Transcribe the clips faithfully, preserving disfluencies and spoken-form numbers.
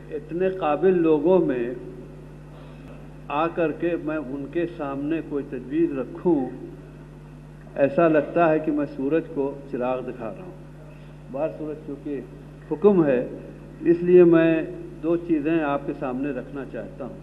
اتنے قابل لوگوں میں آ کر کے میں ان کے سامنے کوئی تجویز رکھوں، ایسا لگتا ہے کہ میں سورج کو چراغ دکھا رہا ہوں۔ باہر سورج چونکہ حکم ہے، اس لیے میں دو چیزیں آپ کے سامنے رکھنا چاہتا ہوں۔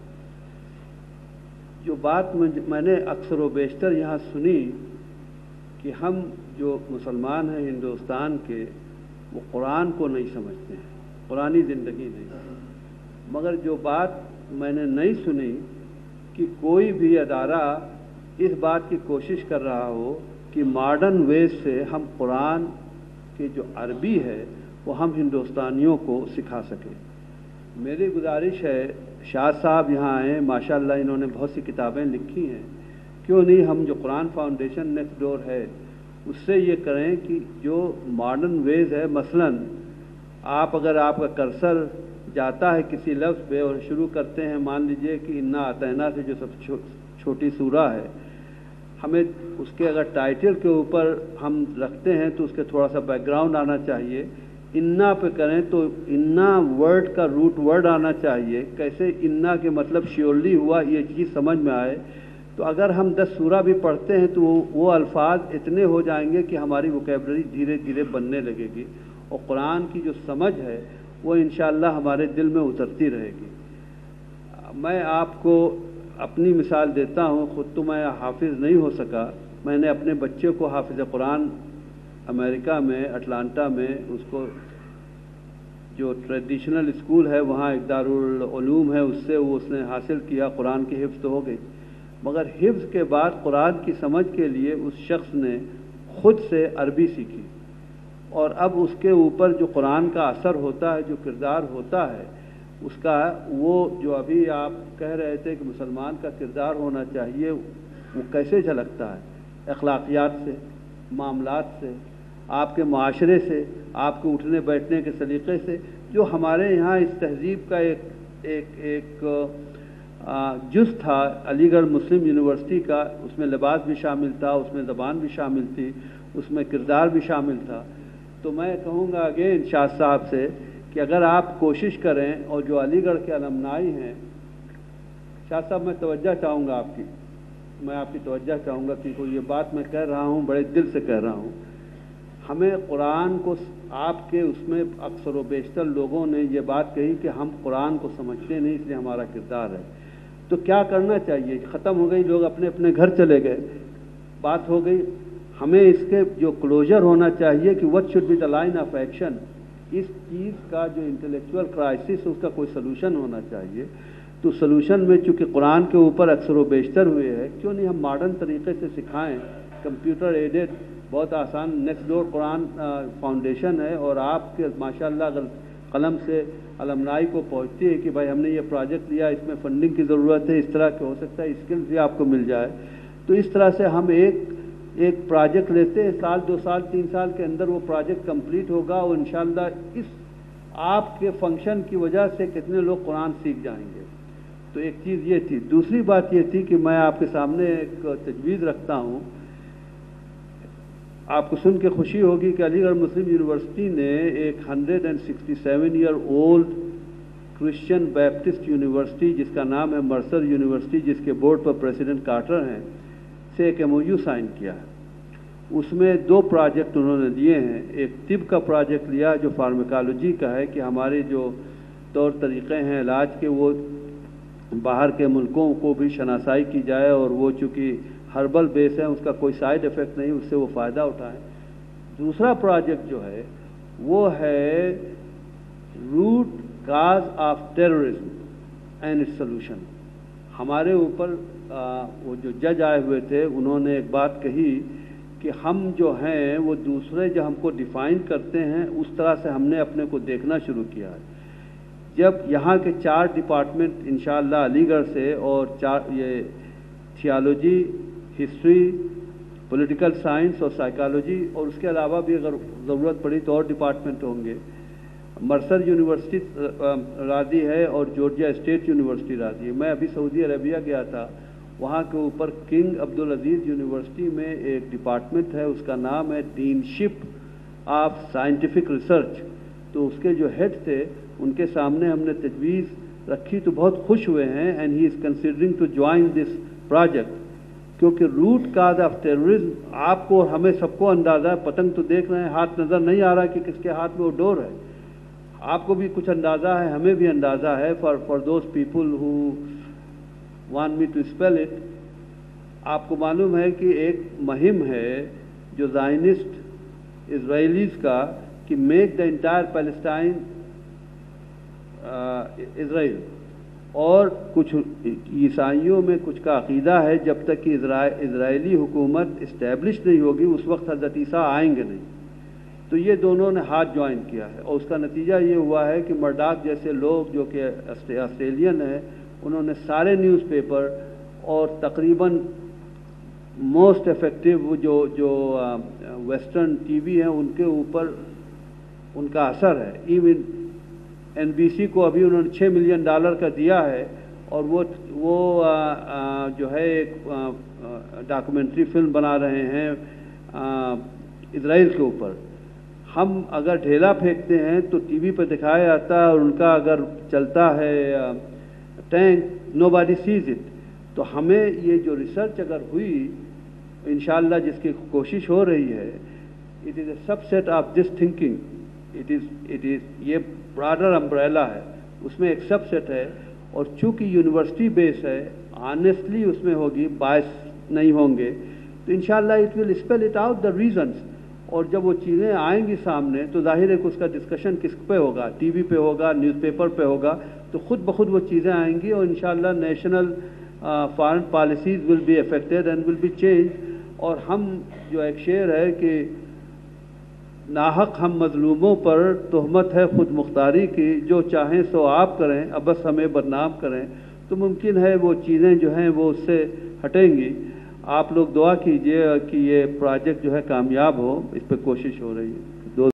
جو بات میں نے اکثر و بیشتر یہاں سنی کہ ہم جو مسلمان ہیں ہندوستان کے، وہ قرآن کو نہیں سمجھتے ہیں، قرآنی زندگی نہیں، مگر جو بات میں نے نہیں سنی کہ کوئی بھی ادارہ اس بات کی کوشش کر رہا ہو کہ ماڈرن ویز سے ہم قرآن کی جو عربی ہے وہ ہم ہندوستانیوں کو سکھا سکیں۔ میری گزارش ہے، شاہ صاحب یہاں آئے، ماشاءاللہ انہوں نے بہت سی کتابیں لکھی ہیں، کیوں نہیں ہم جو قرآن فاؤنڈیشن نیکسٹ ڈور ہے اس سے یہ کریں کہ جو ماڈرن ویز ہے، مثلاً آپ اگر آپ کا کرسر جاتا ہے کسی لفظ پہ اور شروع کرتے ہیں، مان لیجئے کہ انا اعطینا سے جو سب چھوٹی سورہ ہے، ہمیں اس کے اگر ٹائٹل کے اوپر ہم رکھتے ہیں تو اس کے تھوڑا سا بیک گراؤنڈ آنا چاہیے۔ انا پہ کریں تو انا ورڈ کا روٹ ورڈ آنا چاہیے، کیسے انا کے مطلب شیورلی ہوا یہ چیز سمجھ میں آئے۔ تو اگر ہم دس سورہ بھی پڑھتے ہیں تو وہ, وہ الفاظ اتنے ہو جائیں گے کہ ہماری ووکیبلری دھیرے دھیرے بننے لگے گی، اور قرآن کی جو سمجھ ہے وہ انشاءاللہ ہمارے دل میں اترتی رہے گی۔ میں آپ کو اپنی مثال دیتا ہوں، خود تو میں حافظ نہیں ہو سکا، میں نے اپنے بچے کو حافظ قرآن امریکہ میں اٹلانٹا میں اس کو جو ٹریڈیشنل اسکول ہے وہاں ایک دارالعلوم ہے، اس سے وہ اس نے حاصل کیا، قرآن کی حفظ تو ہو گئی، مگر حفظ کے بعد قرآن کی سمجھ کے لیے اس شخص نے خود سے عربی سیکھی، اور اب اس کے اوپر جو قرآن کا اثر ہوتا ہے، جو کردار ہوتا ہے اس کا، وہ جو ابھی آپ کہہ رہے تھے کہ مسلمان کا کردار ہونا چاہیے، وہ کیسے جھلکتا ہے؟ اخلاقیات سے، معاملات سے، آپ کے معاشرے سے، آپ کے اٹھنے بیٹھنے کے سلیقے سے، جو ہمارے یہاں اس تہذیب کا ایک ایک ایک جز تھا علی گڑھ مسلم یونیورسٹی کا، اس میں لباس بھی شامل تھا، اس میں زبان بھی شامل تھی، اس میں کردار بھی شامل تھا۔ تو میں کہوں گا اگین شاہ صاحب سے کہ اگر آپ کوشش کریں، اور جو علی گڑھ کے المنائی ہیں، شاہ صاحب میں توجہ چاہوں گا آپ کی، میں آپ کی توجہ چاہوں گا کیونکہ یہ بات میں کہہ رہا ہوں بڑے دل سے کہہ رہا ہوں۔ ہمیں قرآن کو، آپ کے اس میں اکثر و بیشتر لوگوں نے یہ بات کہی کہ ہم قرآن کو سمجھتے نہیں، اس لیے ہمارا کردار ہے۔ تو کیا کرنا چاہیے؟ ختم ہو گئی، لوگ اپنے اپنے گھر چلے گئے، بات ہو گئی۔ ہمیں اس کے جو کلوجر ہونا چاہیے کہ what should be the line of action، اس چیز کا جو انٹلیکچوئل کرائسس اس کا کوئی سلوشن ہونا چاہیے۔ تو سلوشن میں چونکہ قرآن کے اوپر اکثر و بیشتر ہوئے ہے، کیوں نہیں ہم ماڈرن طریقے سے سکھائیں، کمپیوٹر ایڈڈ، بہت آسان، نیکسٹ ڈور قرآن فاؤنڈیشن ہے، اور آپ کے ماشاءاللہ اگر قلم سے المنائی کو پہنچتی ہے کہ بھائی ہم نے یہ پروجیکٹ لیا، اس میں فنڈنگ کی ضرورت ہے، اس طرح کے ہو سکتا ہے اسکلز بھی آپ کو مل جائے، تو اس طرح سے ہم ایک ایک پروجیکٹ لیتے ہیں، سال دو سال تین سال کے اندر وہ پروجیکٹ کمپلیٹ ہوگا، اور انشاءاللہ اس آپ کے فنکشن کی وجہ سے کتنے لوگ قرآن سیکھ جائیں گے۔ تو ایک چیز یہ تھی۔ دوسری بات یہ تھی کہ میں آپ کے سامنے ایک تجویز رکھتا ہوں، آپ کو سن کے خوشی ہوگی کہ علی گڑھ مسلم یونیورسٹی نے ایک hundred and sixty seven year old Christian Baptist university جس کا نام ہے مرسر یونیورسٹی، جس کے بورڈ پر پریزیڈنٹ کارٹر ہیں، سے ایک ایم او یو سائن کیا ہے۔ اس میں دو پروجیکٹ انہوں نے لیے ہیں، ایک طب کا پروجیکٹ لیا جو فارمیکالوجی کا ہے کہ ہمارے جو طور طریقے ہیں علاج کے وہ باہر کے ملکوں کو بھی شناسائی کی جائے، اور وہ چونکہ ہربل بیس ہے اس کا کوئی سائیڈ ایفیکٹ نہیں، اس سے وہ فائدہ اٹھائیں۔ دوسرا پروجیکٹ جو ہے وہ ہے root cause of terrorism and its solution. ہمارے اوپر وہ جو جج آئے ہوئے تھے انہوں نے ایک بات کہی کہ ہم جو ہیں وہ دوسرے جو ہم کو ڈیفائن کرتے ہیں اس طرح سے ہم نے اپنے کو دیکھنا شروع کیا ہے۔ جب یہاں کے چار ڈپارٹمنٹ انشاءاللہ علی گڑھ سے، اور چار یہ تھیالوجی، ہسٹری، پولیٹیکل سائنس اور سائیکالوجی، اور اس کے علاوہ بھی اگر ضرورت پڑی تو اور ڈپارٹمنٹ ہوں گے، مرسر یونیورسٹی راضی ہے اور جورجیا اسٹیٹ یونیورسٹی راضی ہے۔ میں ابھی سعودی عربیہ گیا تھا، وہاں کے اوپر کنگ عبدالعزیز یونیورسٹی میں ایک ڈپارٹمنٹ ہے، اس کا نام ہے deanship of scientific research. تو اس کے جو ہیڈ تھے ان کے سامنے ہم نے تجویز رکھی تو بہت خوش ہوئے ہیں، and he is considering to join this project, کیونکہ روٹ کاز آف ٹیررزم آپ کو اور ہمیں سب کو اندازہ ہے، پتنگ تو دیکھ رہے ہیں، ہاتھ نظر نہیں آ رہا کہ کس کے ہاتھ میں وہ ڈور ہے، آپ کو بھی کچھ اندازہ ہے، ہمیں بھی اندازہ ہے، for for those people who want me to spell it. آپ کو معلوم ہے کہ ایک مہم ہے جو زائنسٹ اسرائیلیز کا کہ make the entire Palestine Israel, اور کچھ عیسائیوں میں کچھ کا عقیدہ ہے جب تک کہ اسرائیلی حکومت اسٹیبلش نہیں ہوگی اس وقت حضرت عیسیٰ آئیں گے نہیں. تو یہ دونوں نے ہاتھ جوائن کیا ہے، اور اس کا نتیجہ یہ ہوا ہے کہ مرڈاک جیسے لوگ جو کہ آسٹریلین ہیں انہوں نے سارے نیوز پیپر اور تقریباً موسٹ افیکٹو جو جو ویسٹرن ٹی وی ہیں ان کے اوپر ان کا اثر ہے. ایون این بی سی کو ابھی انہوں نے چھ ملین ڈالر کا دیا ہے، اور وہ وہ جو ہے ایک ڈاکومنٹری فلم بنا رہے ہیں اسرائیل کے اوپر. ہم اگر ڈھیلا پھینکتے ہیں تو ٹی وی پہ دکھایا جاتا ہے، اور ان کا اگر چلتا ہے tank nobody sees it. تو ہمیں یہ جو ریسرچ اگر ہوئی انشاءاللہ جس کی کوشش ہو رہی ہے، it is a subset of this thinking, it is it is یہ براڈر امبریلا ہے، اس میں ایک سب سیٹ ہے، اور چونکہ یونیورسٹی بیس ہے آنیسٹلی اس میں ہوگی، باعث نہیں ہوں گے، تو انشاءاللہ it will spell it out the reasons. اور جب وہ چیزیں آئیں گی سامنے تو ظاہر ہے کہ اس کا ڈسکشن کس پہ ہوگا، ٹی وی پہ ہوگا، نیوز پیپر پہ ہوگا، تو خود بخود وہ چیزیں آئیں گی، اور انشاءاللہ national foreign policies will be affected and will be change. اور ہم جو ایک شعر ہے کہ ناحق ہم مظلوموں پر تہمت ہے خود مختاری کی، جو چاہیں سو آپ کریں ابس ہمیں بدنام کریں، تو ممکن ہے وہ چیزیں جو ہیں وہ اس سے ہٹیں گی. آپ لوگ دعا کیجئے کہ یہ پروجیکٹ جو ہے کامیاب ہو، اس پہ کوشش ہو رہی ہے.